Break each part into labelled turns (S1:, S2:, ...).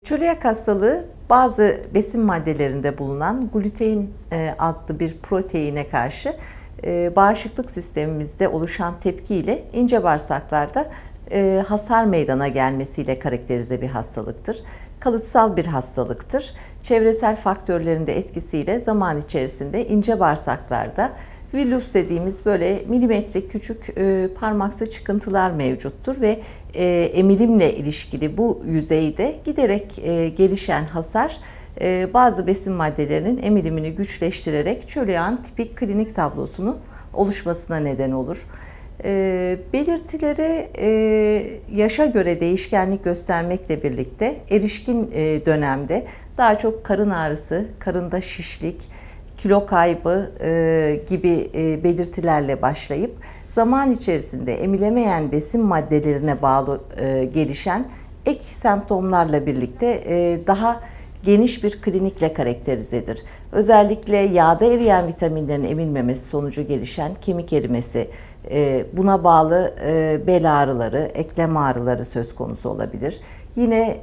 S1: Çölyak hastalığı bazı besin maddelerinde bulunan glutein adlı bir proteine karşı bağışıklık sistemimizde oluşan tepkiyle ince bağırsaklarda hasar meydana gelmesiyle karakterize bir hastalıktır. Kalıtsal bir hastalıktır. Çevresel faktörlerin de etkisiyle zaman içerisinde ince bağırsaklarda villus dediğimiz böyle milimetrik küçük parmaksı çıkıntılar mevcuttur ve emilimle ilişkili bu yüzeyde giderek gelişen hasar bazı besin maddelerinin emilimini güçleştirerek çölyağın tipik klinik tablosunu oluşmasına neden olur. Belirtileri yaşa göre değişkenlik göstermekle birlikte erişkin dönemde daha çok karın ağrısı, karında şişlik, kilo kaybı gibi belirtilerle başlayıp zaman içerisinde emilemeyen besin maddelerine bağlı gelişen ek semptomlarla birlikte daha geniş bir klinikle karakterizedir. Özellikle yağda eriyen vitaminlerin emilmemesi sonucu gelişen kemik erimesi, buna bağlı bel ağrıları, eklem ağrıları söz konusu olabilir. Yine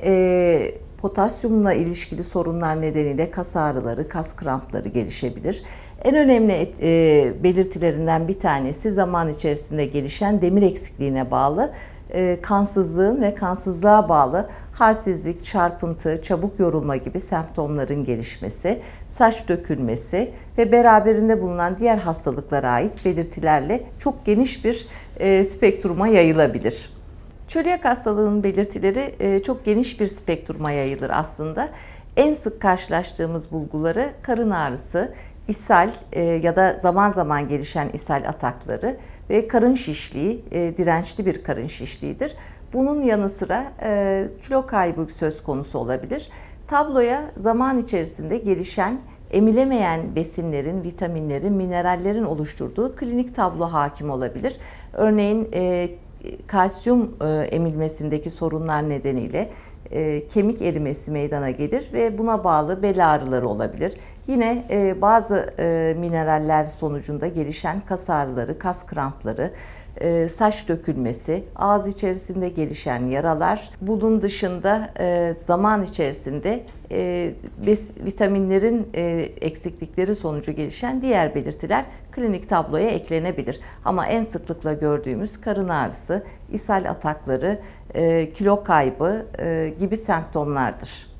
S1: potasyumla ilişkili sorunlar nedeniyle kas ağrıları, kas krampları gelişebilir. En önemli belirtilerinden bir tanesi zaman içerisinde gelişen demir eksikliğine bağlı kansızlığın ve kansızlığa bağlı halsizlik, çarpıntı, çabuk yorulma gibi semptomların gelişmesi, saç dökülmesi ve beraberinde bulunan diğer hastalıklara ait belirtilerle çok geniş bir spektruma yayılabilir. Çölyak hastalığının belirtileri çok geniş bir spektruma yayılır aslında. En sık karşılaştığımız bulguları karın ağrısı, ishal ya da zaman zaman gelişen ishal atakları ve karın şişliği, dirençli bir karın şişliğidir. Bunun yanı sıra kilo kaybı söz konusu olabilir. Tabloya zaman içerisinde gelişen emilemeyen besinlerin, vitaminlerin, minerallerin oluşturduğu klinik tablo hakim olabilir. Örneğin kalsiyum emilmesindeki sorunlar nedeniyle kemik erimesi meydana gelir ve buna bağlı bel ağrıları olabilir. Yine bazı mineraller sonucunda gelişen kas ağrıları, kas krampları, saç dökülmesi, ağız içerisinde gelişen yaralar, bunun dışında zaman içerisinde vitaminlerin eksiklikleri sonucu gelişen diğer belirtiler klinik tabloya eklenebilir. Ama en sıklıkla gördüğümüz karın ağrısı, ishal atakları, kilo kaybı gibi semptomlardır.